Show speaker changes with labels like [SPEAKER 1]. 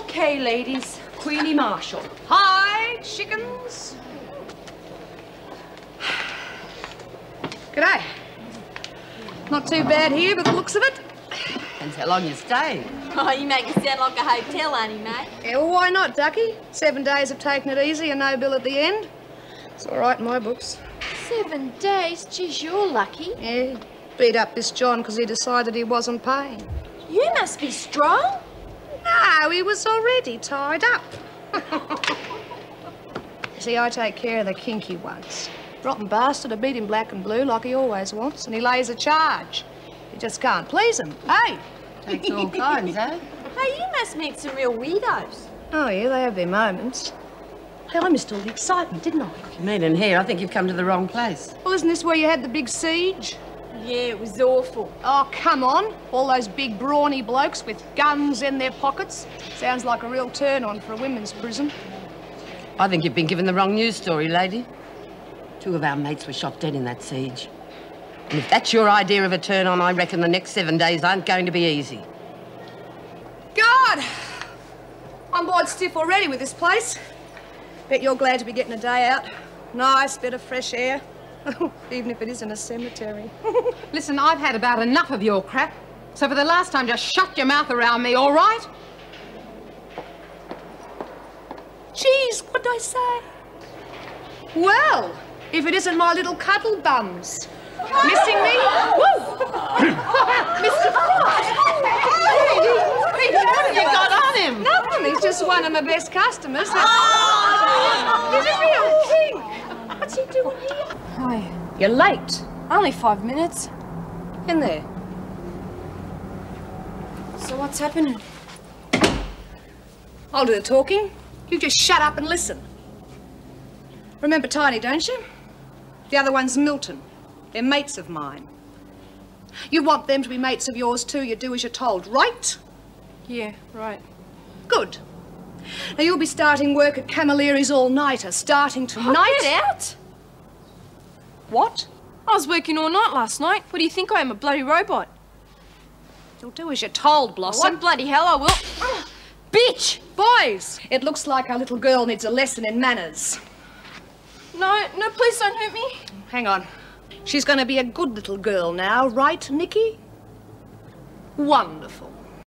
[SPEAKER 1] Okay, ladies. Queenie Marshall. Hi, chickens. G'day. Not too bad here by the looks of it.
[SPEAKER 2] Depends how long you stay.
[SPEAKER 3] Oh, you make it sound like a hotel, auntie, mate.
[SPEAKER 1] Yeah, well, why not, Ducky? 7 days of taking it easy and no bill at the end. It's all right in my books.
[SPEAKER 3] 7 days? Geez, you're lucky.
[SPEAKER 1] Yeah, beat up this John because he decided he wasn't paying.
[SPEAKER 3] You must be strong.
[SPEAKER 1] No, he was already tied up. See, I take care of the kinky ones. Rotten bastard, I beat him black and blue like he always wants, and he lays a charge. You just can't please him, hey?
[SPEAKER 2] Takes all kinds, eh?
[SPEAKER 3] Hey, you must meet some real weirdos.
[SPEAKER 1] Oh, yeah, they have their moments. Hell, I missed all the excitement, didn't I?
[SPEAKER 2] Meaning here, I think you've come to the wrong place.
[SPEAKER 1] Well, isn't this where you had the big siege?
[SPEAKER 3] Yeah, it was awful.
[SPEAKER 1] Oh, come on. All those big, brawny blokes with guns in their pockets. Sounds like a real turn-on for a women's prison.
[SPEAKER 2] I think you've been given the wrong news story, lady. 2 of our mates were shot dead in that siege. And if that's your idea of a turn-on, I reckon the next 7 days aren't going to be easy.
[SPEAKER 1] God! I'm bored stiff already with this place. Bet you're glad to be getting a day out. Nice bit of fresh air. Even if it is in a cemetery.
[SPEAKER 4] Listen, I've had about enough of your crap. So for the last time, just shut your mouth around me, all right?
[SPEAKER 1] Jeez, what'd I say? Well, if it isn't my little cuddle bums. Missing me? Woo! Mr. Frost!
[SPEAKER 4] What have you got on him?
[SPEAKER 1] Nothing, he's just one of my best customers. He's a real king. What's he doing here?
[SPEAKER 3] Hi.
[SPEAKER 1] You're late.
[SPEAKER 3] Only 5 minutes.
[SPEAKER 1] In there.
[SPEAKER 3] So what's happening?
[SPEAKER 1] I'll do the talking. You just shut up and listen. Remember Tiny, don't you? The other one's Milton. They're mates of mine. You want them to be mates of yours too. You do as you're told, right?
[SPEAKER 3] Yeah, right.
[SPEAKER 1] Good. Now you'll be starting work at Camilleri's all-nighter, starting tonight.
[SPEAKER 3] Get out!
[SPEAKER 1] What?
[SPEAKER 3] I was working all night last night. What do you think I am, a bloody robot?
[SPEAKER 1] You'll do as you're told, Blossom.
[SPEAKER 3] What bloody hell I will. Bitch!
[SPEAKER 1] Boys, it looks like our little girl needs a lesson in manners.
[SPEAKER 3] No, please don't hurt me.
[SPEAKER 1] Hang on. She's going to be a good little girl now, right, Nikki? Wonderful.